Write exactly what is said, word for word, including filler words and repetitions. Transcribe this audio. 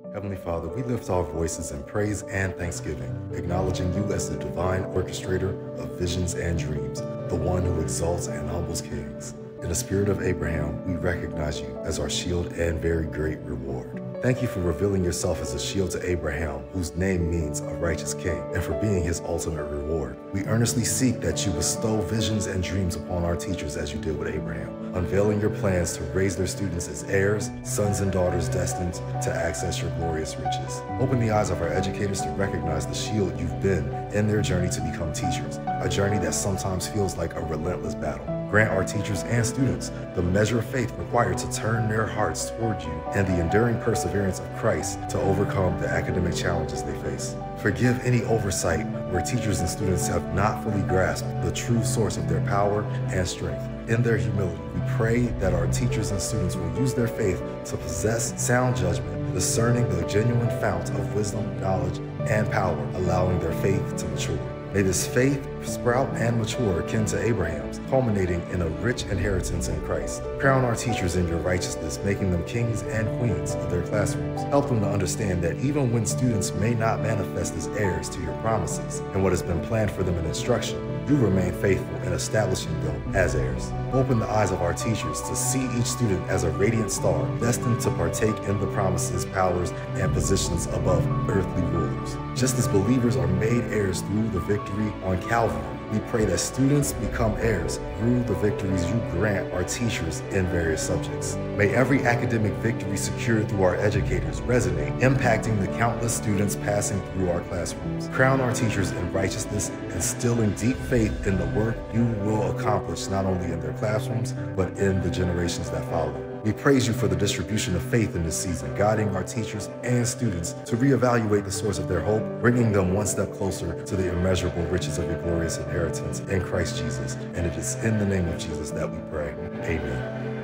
Heavenly Father, we lift our voices in praise and thanksgiving, acknowledging you as the divine orchestrator of visions and dreams, the one who exalts and humbles kings. In the spirit of Abraham, we recognize you as our shield and very great reward. Thank you for revealing yourself as a shield to Abraham, whose name means a righteous king, and for being his ultimate reward. We earnestly seek that you bestow visions and dreams upon our teachers as you did with Abraham, unveiling your plans to raise their students as heirs, sons and daughters destined to access your glorious riches. Open the eyes of our educators to recognize the shield you've been in their journey to become teachers, a journey that sometimes feels like a relentless battle. Grant our teachers and students the measure of faith required to turn their hearts toward you and the enduring perseverance of Christ to overcome the academic challenges they face. Forgive any oversight where teachers and students have not fully grasped the true source of their power and strength. In their humility, we pray that our teachers and students will use their faith to possess sound judgment, discerning the genuine fount of wisdom, knowledge, and power, allowing their faith to mature. May this faith sprout and mature akin to Abraham's, culminating in a rich inheritance in Christ. Crown our teachers in your righteousness, making them kings and queens of their classrooms. Help them to understand that even when students may not manifest as heirs to your promises and what has been planned for them in instruction, you remain faithful in establishing them as heirs. Open the eyes of our teachers to see each student as a radiant star, destined to partake in the promises, powers, and positions above earthly rulers. Just as believers are made heirs through the victory on Calvary, we pray that students become heirs through the victories you grant our teachers in various subjects. May every academic victory secured through our educators resonate, impacting the countless students passing through our classrooms. Crown our teachers in righteousness, instilling deep faith in the work you will accomplish not only in their classrooms, but in the generations that follow. We praise you for the distribution of faith in this season, guiding our teachers and students to reevaluate the source of their hope, bringing them one step closer to the immeasurable riches of your glorious inheritance in Christ Jesus. And it is in the name of Jesus that we pray. Amen.